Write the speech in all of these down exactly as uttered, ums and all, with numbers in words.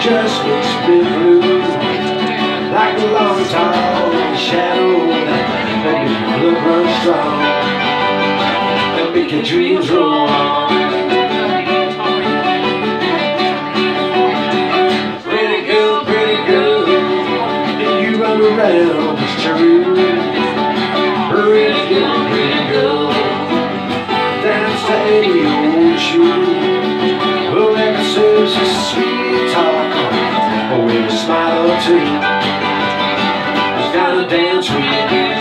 just makes me blue, like a long tall shadow that makes your blood run strong, that make your dreams roll on. Pretty girl, pretty girl, you run around, it's true. Pretty girl, pretty girl, dance to any old tune. Oh, ever serves a sweet talk, or with a smile or two. Just gotta dance with you.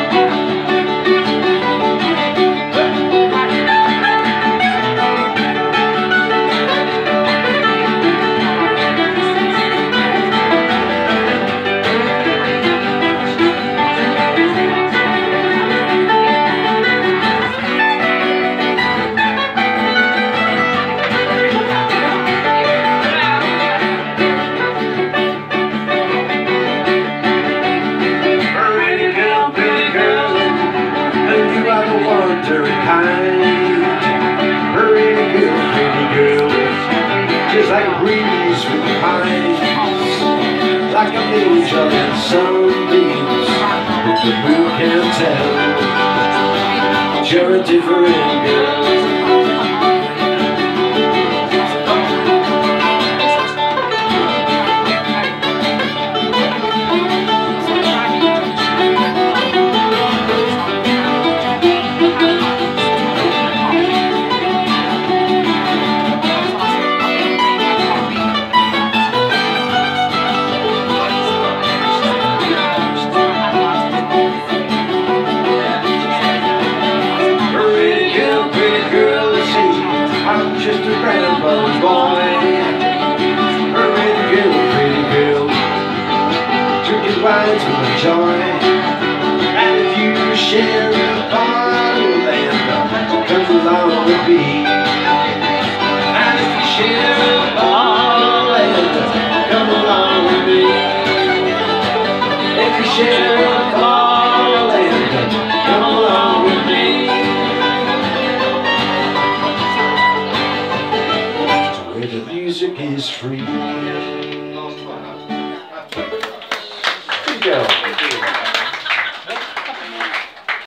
Just like a breeze with the pines, like an angel in sunbeams, but the moon can't tell. You're a different girl. Just a grandmother's boy, a pretty girl, pretty girl, drinking wines with a joy. And if you share a bottle, then come along with me. And if you share a bottle, then come along with me. If you share a bottle, then come along with me. The music is free. There you go.